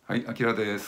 はい、あきらです。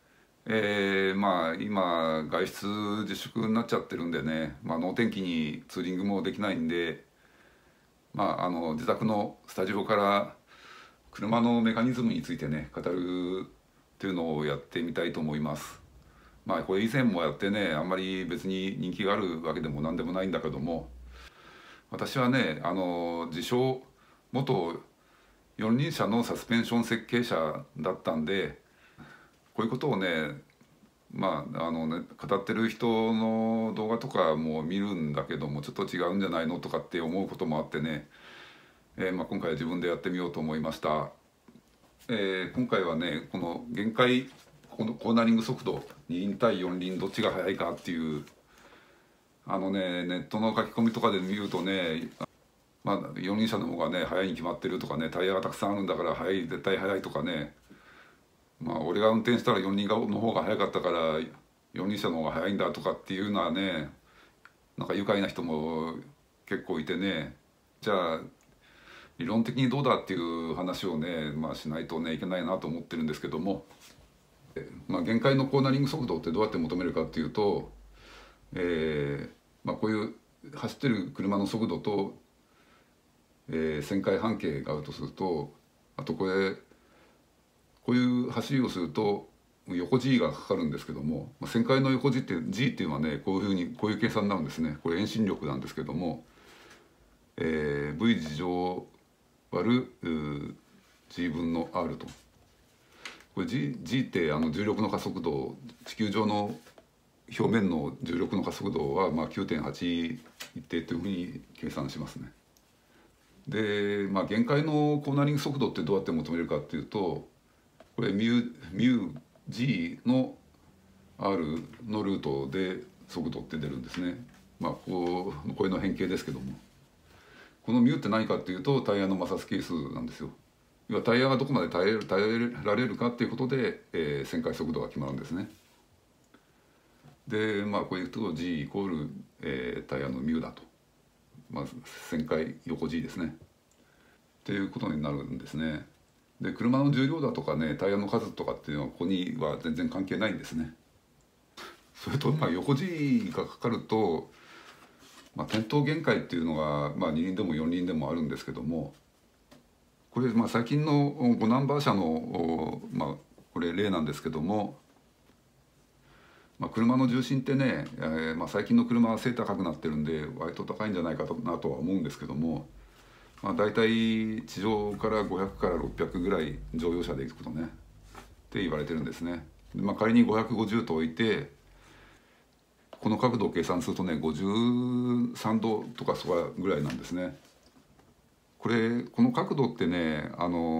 今外出自粛になっちゃってるんでね、能天気にツーリングもできないんで、自宅のスタジオから車のメカニズムについてね語るっていうのをやってみたいと思います。これ以前もやってね、あんまり別に人気があるわけでも何でもないんだけども、私はね自称元四輪車のサスペンション設計者だったんで、こういうことをね語ってる人の動画とかも見るんだけども、ちょっと違うんじゃないのとかって思うこともあってね、今回自分でやってみようと思いました。今回はねこの限界、このコーナリング速度二輪対四輪どっちが速いかっていう、ネットの書き込みとかで見るとね、四輪車の方がね速いに決まってるとかね、タイヤがたくさんあるんだから速い、絶対速いとかね、俺が運転したら四輪の方が速かったから四輪車の方が速いんだとかっていうのはね、なんか愉快な人も結構いてね、じゃあ理論的にどうだっていう話をね、しないとねいけないなと思ってるんですけども、限界のコーナリング速度ってどうやって求めるかっていうと、こういう走ってる車の速度と、旋回半径があるとすると、あとこういう走りをすると横 G がかかるんですけども、旋回の横 G っていうのはね、こういう計算になるんですね。これ遠心力なんですけども、V 次乗割る G 分の R と。これ G って重力の加速度、地球上の表面の重力の加速度は9.8一定というふうに計算しますね。で、限界のコーナリング速度ってどうやって求めるかっていうと、これミュ G の R のルートで速度って出るんですね。これの変形ですけども、このミュって何かっていうとタイヤの摩擦係数なんですよ。要はタイヤがどこまで耐えられるかっていうことで、旋回速度が決まるんですね。でこういうと G イコール、タイヤのミュだと、旋回横 G ですねっていうことになるんですね。で車の重量だとかね、タイヤの数とかっていうのはここには全然関係ないんですね。それと横 G がかかると、転倒限界っていうのが、二輪でも四輪でもあるんですけども、これ最近の5ナンバー車のこれ例なんですけども、車の重心ってね、最近の車は背高くなってるんで割と高いんじゃないかなとは思うんですけども、大体地上から500から600ぐらい乗用車で行くとねって言われてるんですね。仮に550と置いて、この角度を計算するとね53度とかそこぐらいなんですね。この角度ってね、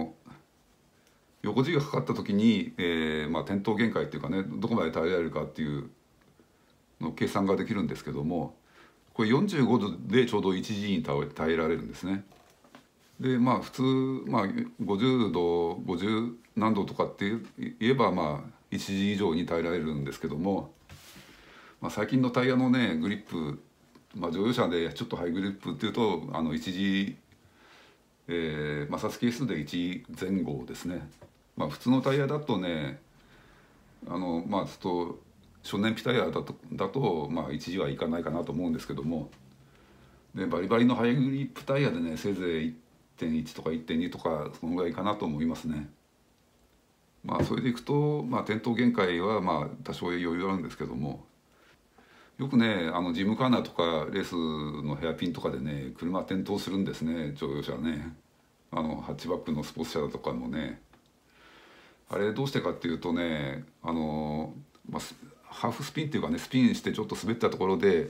横 G がかかった時に、転倒限界っていうかね、どこまで耐えられるかっていうの計算ができるんですけども、これ45度でちょうど 1G に耐えられるんですね。で普通、50度50何度とかって言えば1G 以上に耐えられるんですけども、最近のタイヤのねグリップ、乗用車でちょっとハイグリップっていうと1G、摩擦係数で1前後ですね。普通のタイヤだとねちょっと初燃費タイヤだと1Gはいかないかなと思うんですけども、でバリバリのハイグリップタイヤでねせいぜい1.1とか1.2とかそのぐらいかなと思いますね。それでいくと、転倒限界は多少余裕あるんですけども、よくねジムカーナーとかレースのヘアピンとかでね車転倒するんですね、乗用車ね。ハッチバックのスポーツ車だとかもね、あれどうしてかっていうとね、ハーフスピンっていうかね、スピンしてちょっと滑ったところで、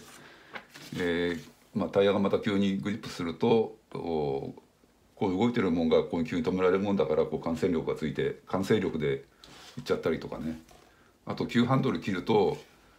タイヤがまた急にグリップするとこう動いてるもんがこう急に止められるもんだから、慣性力がついて慣性力でいっちゃったりとかね。あと急ハンドル切ると、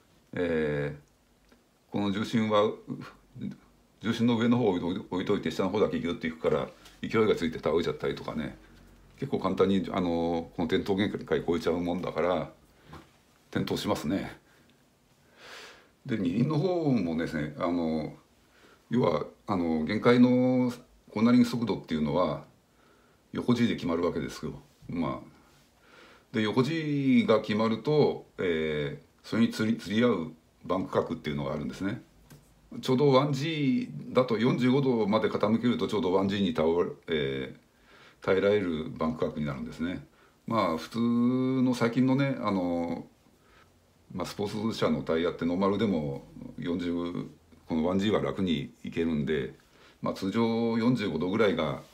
この重心の上の方を置いといて下の方だけギュッていくから勢いがついて倒れちゃったりとかね、結構簡単にこの転倒限界超えちゃうもんだから転倒しますね。で二輪の方もですね、要は限界のコーナリング速度っていうのは横 G で決まるわけですよ。 で横 G が決まると、それに釣り合うバンク角っていうのがあるんですね。ちょうど 1G だと45度まで傾けるとちょうど 1G に耐えられるバンク角になるんですね。まあ普通の最近のねスポーツ車のタイヤってノーマルでも40この 1G は楽にいけるんで、通常45度ぐらい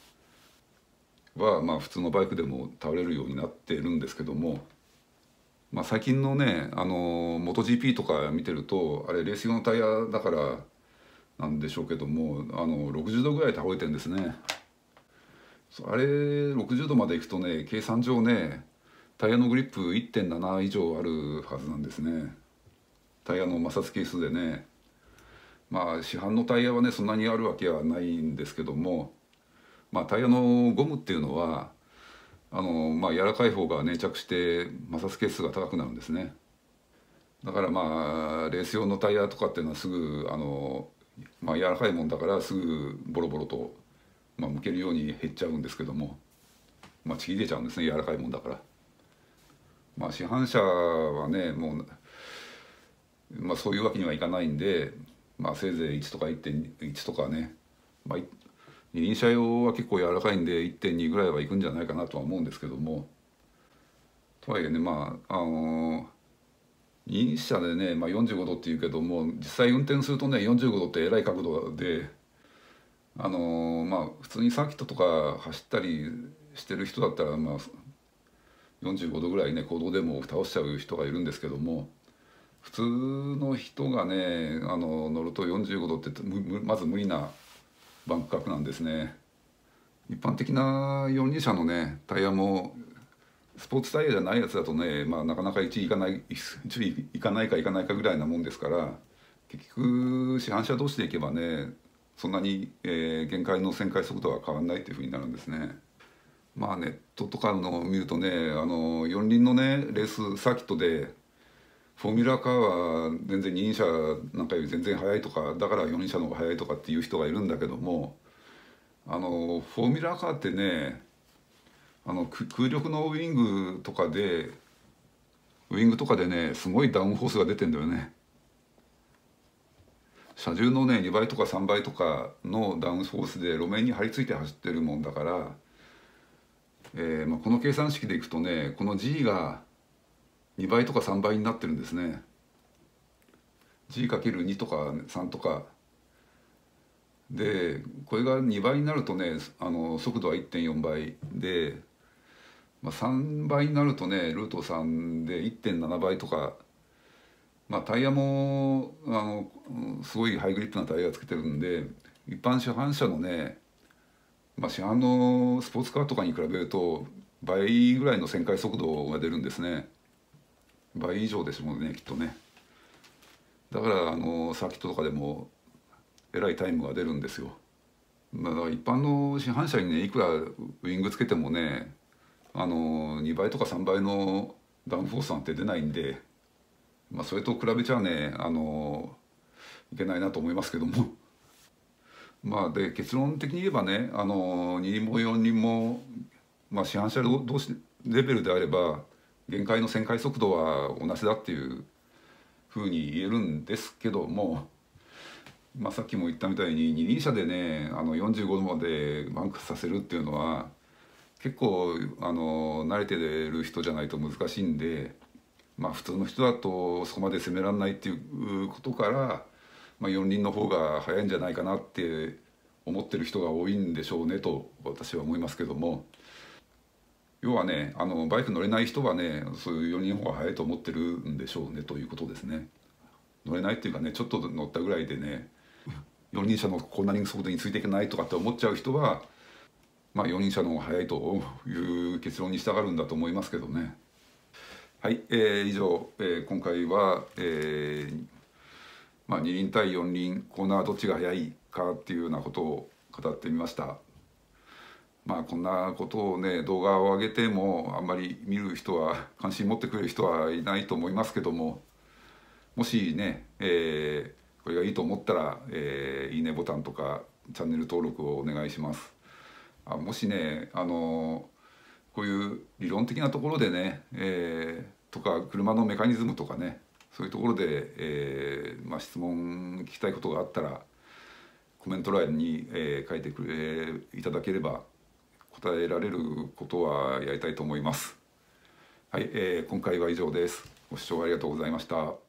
は普通のバイクでも倒れるようになってるんですけども、最近のねモト GP とか見てるとあれレース用のタイヤだからなんでしょうけども60度ぐらい倒れてるんですね。あれ60度までいくとね計算上ねタイヤのグリップ 1.7 以上あるはずなんですね。タイヤの摩擦係数でね。市販のタイヤはねそんなにあるわけはないんですけども、タイヤのゴムっていうのは柔らかい方が粘着して摩擦係数が高くなるんですね。だからレース用のタイヤとかっていうのはすぐ柔らかいもんだからすぐボロボロと、剥けるように減っちゃうんですけども、ちぎれちゃうんですね柔らかいもんだから。市販車はねもう、そういうわけにはいかないんで、せいぜい1とか 1.1 とかね、二輪車用は結構柔らかいんで 1.2 ぐらいはいくんじゃないかなとは思うんですけども、とはいえね二輪車でね、45度っていうけども実際運転するとね45度ってえらい角度で普通にサーキットとか走ったりしてる人だったら45度ぐらいね公道でも倒しちゃう人がいるんですけども、普通の人がね乗ると45度ってまず無理なバンク角なんですね。一般的な四輪車のねタイヤもスポーツタイヤじゃないやつだとね、なかなか1位いかない1位いかないかいかないかぐらいなもんですから、結局市販車同士でいけばねそんなに、限界の旋回速度は変わらないというふうになるんですね。ネットとかのを見るとね四輪のねレースサーキットでフォーミュラカーは全然二輪車なんかより全然速いとかだから四輪車の方が速いとかっていう人がいるんだけども、フォーミュラカーってね空力のウイングとかでねすごいダウンフォースが出てんだよね。車重のね2倍とか3倍とかのダウンフォースで路面に張り付いて走ってるもんだから、この計算式でいくとねこの G が2倍とか3倍になってるんですね。 G×2 とか3とかでこれが2倍になるとね速度は 1.4 倍で、3倍になるとねルート3で 1.7 倍とか、タイヤもすごいハイグリップなタイヤつけてるんで一般市販車のね、市販のスポーツカーとかに比べると倍ぐらいの旋回速度が出るんですね。倍以上ですもんねきっとね。だからサーキットとかでもえらいタイムが出るんですよ。だから一般の市販車にねいくらウイングつけてもね2倍とか3倍のダウンフォースなんて出ないんで、それと比べちゃねいけないなと思いますけどもで結論的に言えばね二輪も四輪も、市販車同士レベルであれば限界の旋回速度は同じだっていうふうに言えるんですけども、さっきも言ったみたいに二輪車でね45度までバンクさせるっていうのは結構慣れてる人じゃないと難しいんで、普通の人だとそこまで攻められないっていうことから、四輪の方が早いんじゃないかなって思ってる人が多いんでしょうねと私は思いますけども、要はねバイク乗れない人はねそういう四輪の方が早いと思ってるんでしょうねということですね。乗れないっていうかねちょっと乗ったぐらいでね四輪車のコーナリング速度についていけないとかって思っちゃう人は四輪車の方が早いという結論に従うんだと思いますけどね。はい、以上、今回は、二輪対四輪コーナーどっちが速いかっていうようなことを語ってみました。こんなことをね動画を上げてもあんまり見る人は関心持ってくれる人はいないと思いますけども、もしね、これがいいと思ったら、いいねボタンとかチャンネル登録をお願いします。もしねここういう理論的なところでね、とか車のメカニズムとかね、そういうところで、質問聞きたいことがあったらコメント欄に、書いていただければ答えられることはやりたいと思います。はい、今回は以上です。ご視聴ありがとうございました。